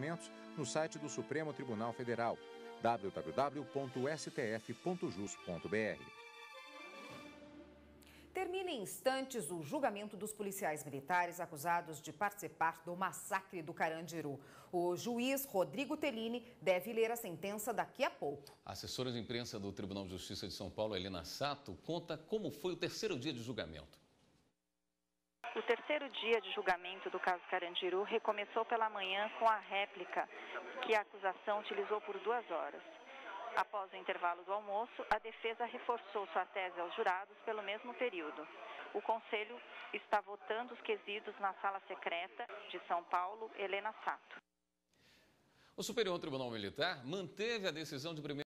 documentos no site do Supremo Tribunal Federal, www.stf.jus.br. Termina em instantes o julgamento dos policiais militares acusados de participar do massacre do Carandiru. O juiz Rodrigo Tellini deve ler a sentença daqui a pouco. A assessora de imprensa do Tribunal de Justiça de São Paulo, Helena Sato, conta como foi o terceiro dia de julgamento. O terceiro dia de julgamento do caso Carandiru recomeçou pela manhã com a réplica que a acusação utilizou por 2 horas. Após o intervalo do almoço, a defesa reforçou sua tese aos jurados pelo mesmo período. O Conselho está votando os quesitos na sala secreta de São Paulo, Helena Sato. O Superior Tribunal Militar manteve a decisão de primeira